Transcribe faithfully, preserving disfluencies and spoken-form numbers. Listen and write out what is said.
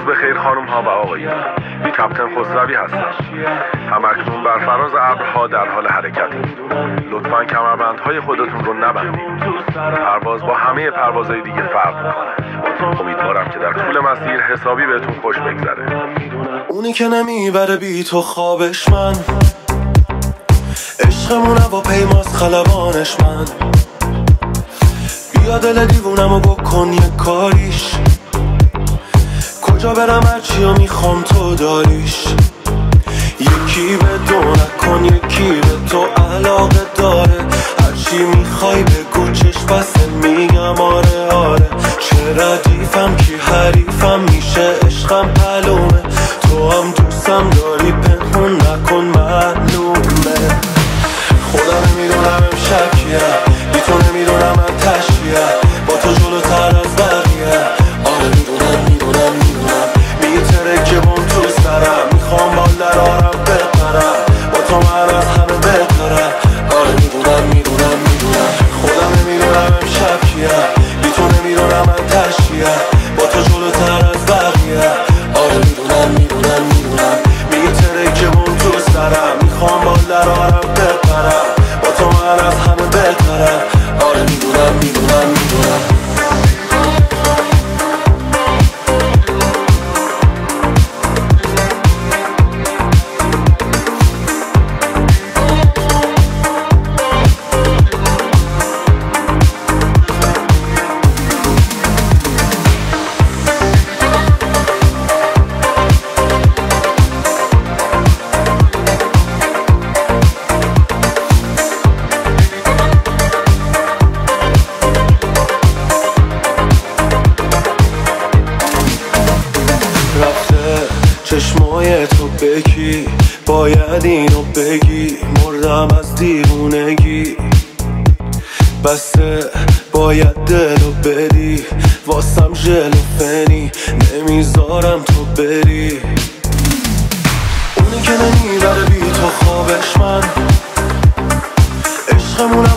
بخیر خانم ها و آقایان، کاپیتان خسروی هستم. همکنون بر فراز ابرها در حال حرکتیم. لطفاً کمربندهای خودتون رو نبندید. پرواز با همه پروازهای دیگه فرق میکنه. امیدوارم که در طول مسیر حسابی بهتون خوش بگذره. اونی که نمیبره بی تو خوابش من، عشقمونه با پیماز خلبانش من. بیا دل دیوونمو بکن یه کاریش، کجا برم هرچی و میخوام تو داریش. یکی به دو نکن یکی به تو علاقه داره، هرچی میخوای بگو چشم بسته میگم آره آره. چه ردیفم کی حریفم میشه عشقم معلومه، تو هم دوستم داری پنهون نکن معلومه. خودم نمیدونم امشب کیه، بی تو نمیدونم من تشکیه، با تو جلوتر از بقیه. آره میدونم میدونم میدونم میتره که بون تو سرم، میخوام بال در آرم بپرم، با تو من از همه بهترم. آره میدونم میدونم میدونم خودم نمیدونم امشب کیه، بی تو نمیدونم من تشکیه، با تو جلوتر از بقیه. آره میدونم میدونم میدونم میتره که بون تو سرم، میخوام بال در آرم بپرم، با تو من از همه بهترم. آره میدونم میدونم میدونم چشمای تو بگی، باید اینو بگی، مردم از دیوونگی. بسته باید دلو بدی، واسم ژل و فنی، نمیذارم تو بری. اونی که نمیبره بی تو خوابش من، عشقمونه